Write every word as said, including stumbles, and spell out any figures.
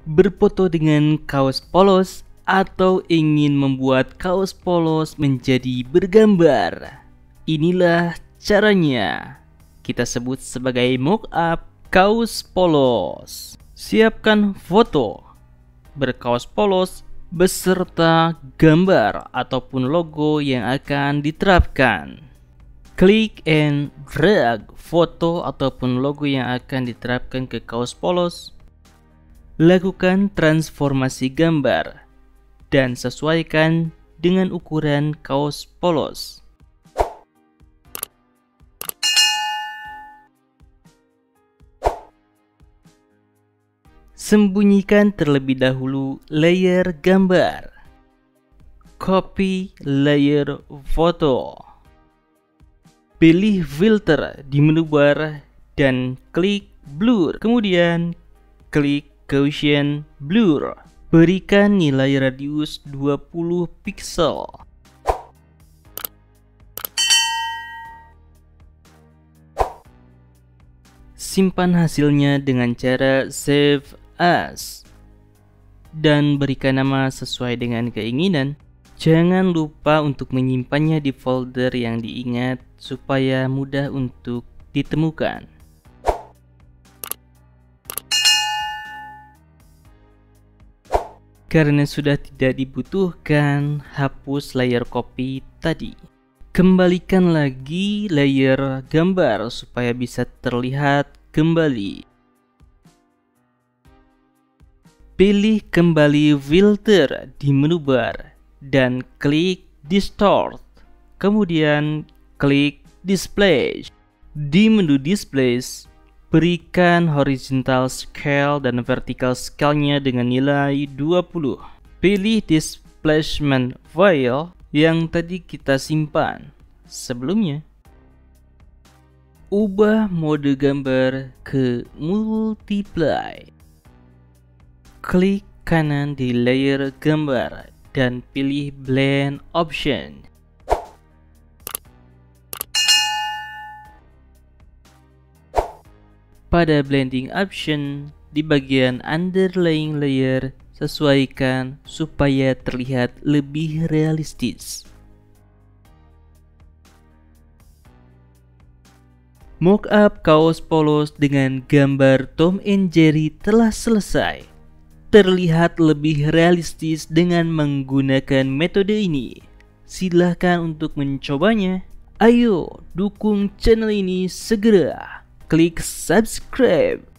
berfoto dengan kaos polos atau ingin membuat kaos polos menjadi bergambar? Inilah caranya. Kita sebut sebagai mock-up kaos polos. Siapkan foto berkaos polos beserta gambar ataupun logo yang akan diterapkan. Klik and drag foto ataupun logo yang akan diterapkan ke kaos polos. Lakukan transformasi gambar dan sesuaikan dengan ukuran kaos polos. Sembunyikan terlebih dahulu layer gambar. Copy layer foto. Pilih filter di menu bar dan klik blur. Kemudian klik Gaussian blur. Berikan nilai radius dua puluh piksel. Simpan hasilnya dengan cara save as dan berikan nama sesuai dengan keinginan. Jangan lupa untuk menyimpannya di folder yang diingat supaya mudah untuk ditemukan. Karena sudah tidak dibutuhkan, hapus layer copy tadi. Kembalikan lagi layer gambar supaya bisa terlihat kembali. Pilih kembali filter di menu bar dan klik distort. Kemudian klik display. Di menu displays, berikan horizontal scale dan vertical scale-nya dengan nilai dua puluh. Pilih displacement file yang tadi kita simpan sebelumnya. Ubah mode gambar ke multiply. Klik kanan di layer gambar dan pilih blend option. Pada blending option, di bagian underlying layer, sesuaikan supaya terlihat lebih realistis. Mockup kaos polos dengan gambar Tom and Jerry telah selesai. Terlihat lebih realistis dengan menggunakan metode ini. Silahkan untuk mencobanya. Ayo, dukung channel ini segera. Klik subscribe